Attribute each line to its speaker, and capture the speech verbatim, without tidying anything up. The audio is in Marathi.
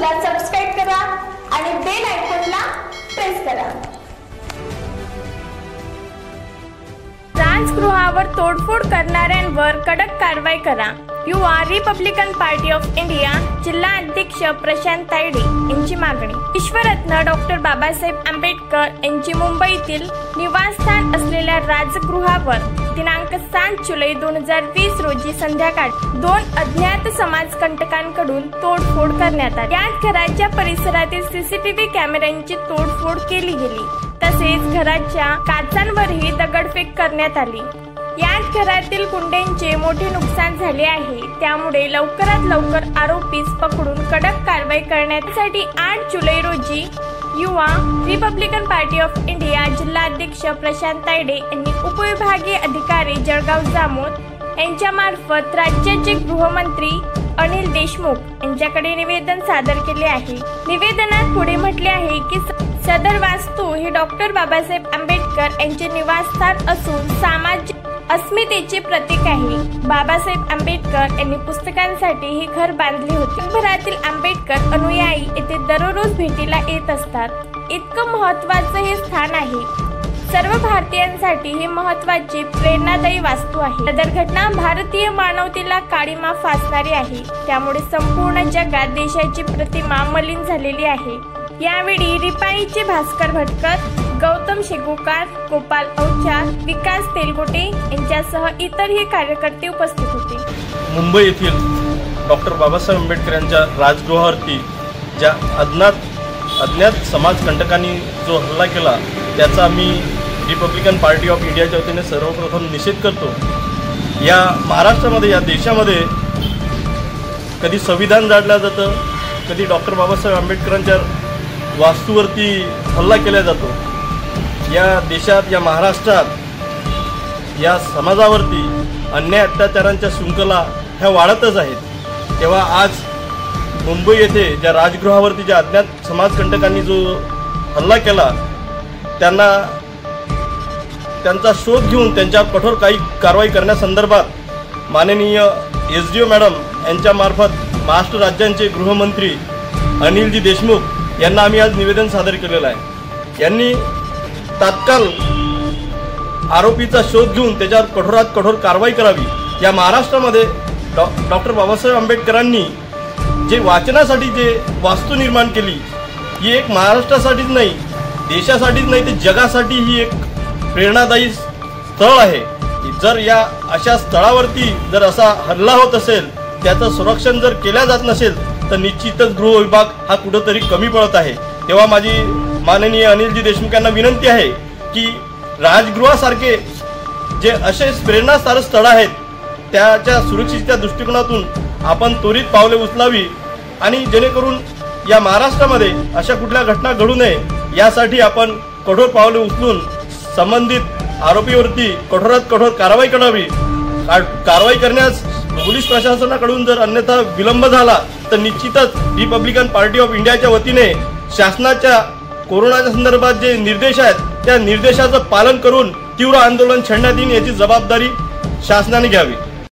Speaker 1: ला सबस्क्राइब करा आणि बेल आयकॉनला प्रेस करा। राजगृहावर तोडफोड करणाऱ्यांवर कडक कारवाई करा। युवा रिपब्लिकन पार्टी ऑफ इंडिया जिल्हा अध्यक्ष प्रशांत तायडे यांची मागणी। विश्वरत्न डॉक्टर बाबासाहेब आंबेडकर यांची मुंबईतील निवासस्थान असलेल्या राजगृहावर दिनांक सात जुलै दोन हजार वीस रोजी संध्याकाळी दोन अज्ञात समाजकंटकांकडून तोडफोड करण्यात आली। यात घराच्या परिसरातील सीसीटीव्ही कॅमेऱ्यांची तोडफोड केली गेली, तसेच घराच्या काचांवरही दगडफेक करण्यात आली। यात घरातील कुंड्यांचे मोठे नुकसान झाले आहे, त्यामुळे लवकरात लवकर आरोपीस पकडून कडक कारवाई करण्यासाठी आठ जुलै रोजी युवा रिपब्लिकन पार्टी ऑफ इंडिया जिल्हा अध्यक्ष प्रशांत तायडे यांनी उपविभागीय अधिकारी जळगाव जामोद यांच्या मार्फत राज्याचे गृहमंत्री अनिल देशमुख यांच्याकडे निवेदन सादर केले आहे। निवेदनात पुढे म्हटले आहे की सदर वास्तू ही डॉक्टर बाबासाहेब आंबेडकर यांचे निवासस्थान असून सामाजिक अस्मितेचे प्रतीक आहे। बाबासाहेब आंबेडकर यांनी पुस्तकांसाठी हे घर बांधले होते। जगभरातील आंबेडकर अनुयायी येथे दररोज भेटीला येत असतात। इतकं महत्त्वाचं हे स्थान आहे। सर्व भारतीयांसाठी हे महत्त्वाची प्रेरणादायी वास्तू आहे। सदर घटना भारतीय मानवतेला काळीमा फासणारी आहे, त्यामुळे संपूर्ण जगात देशाची प्रतिमा मलिन झालेली आहे। यावेळी रिपाईचे भास्कर भटकर, गौतम शेगुकार, गोपाल औचार, विकास तेलगोटे यांच्यासह इतरही कार्यकर्ते उपस्थित होते।
Speaker 2: मुंबई येथील डॉक्टर बाबासाहेब आंबेडकर यांच्या राजगृहावरती ज्या अज्ञात अज्ञात समाजकंटकांनी जो हल्ला केला त्याचा मी रिपब्लिकन पार्टी ऑफ इंडियाच्या वतीने सर्वप्रथम निषेध करतो। या महाराष्ट्रामध्ये, या देशामध्ये कधी संविधान जाळलं जातं, कधी डॉक्टर बाबासाहेब आंबेडकरांच्या वास्तूवरती हल्ला केला जातो। या देशात, या महाराष्ट्रात, या समाजावरती अन्याय अत्याचारांच्या शृंखला ह्या वाढतच आहेत। तेव्हा आज मुंबई येथे ज्या राजगृहावरती ज्या अज्ञात समाजकंटकांनी जो हल्ला केला त्यांना त्यांचा शोध घेऊन त्यांच्यावर कठोर काही कारवाई करण्यासंदर्भात माननीय एस डी ओ मॅडम यांच्यामार्फत महाराष्ट्र राज्याचे गृहमंत्री अनिलजी देशमुख यांना आम्ही आज निवेदन सादर केलेलं आहे। यांनी तात्काळ आरोपीचा शोध घेऊन त्याच्यावर कठोरात कठोर कारवाई करावी। या महाराष्ट्रामध्ये डॉ डॉक्टर बाबासाहेब आंबेडकरांनी जे वाचनासाठी जे वास्तू निर्माण केली ही एक महाराष्ट्रासाठीच नाही, देशासाठीच नाही, ते जगासाठी ही एक प्रेरणादायी स्थळ आहे। जर या अशा स्थळावरती जर असा हल्ला होत असेल, त्याचं संरक्षण जर केल्या जात नसेल तर निश्चितच गृह विभाग हा कुठंतरी कमी पडत आहे। तेव्हा माझी माननीय अनिलजी देशमुख यांना विनंती आहे की राजगृहासारखे जे असे प्रेरणास्थारक स्थळ आहेत त्याच्या सुरक्षेच्या दृष्टिकोनातून आपण त्वरित पावले उचलावी आणि जेणेकरून या महाराष्ट्रामध्ये अशा कुठल्या घटना घडू नये यासाठी आपण कठोर पावले उचलून संबंधित आरोपीवरती कठोरात कठोर कारवाई करावी। कारवाई करण्यास पोलीस प्रशासनाकडून जर अन्यथा विलंब झाला तर निश्चितच रिपब्लिकन पार्टी ऑफ इंडियाच्या वतीने शासनाच्या कोरोनाच्या संदर्भात जे निर्देश आहेत त्या निर्देशाचं पालन करून तीव्र आंदोलन छेडण्यात येईल याची जबाबदारी शासनाने घ्यावी।